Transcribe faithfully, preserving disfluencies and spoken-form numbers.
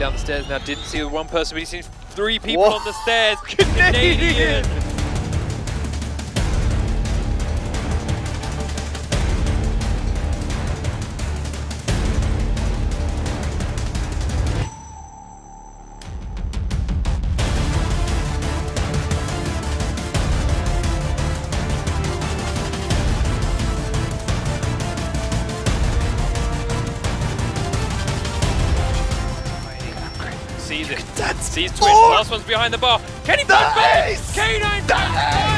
down the stairs now. Didn't see the one person, but he's seen three people Whoa. on the stairs. Canadian! Sees it. Sees Twitch. Last one's behind the bar. Can he find base? K nine.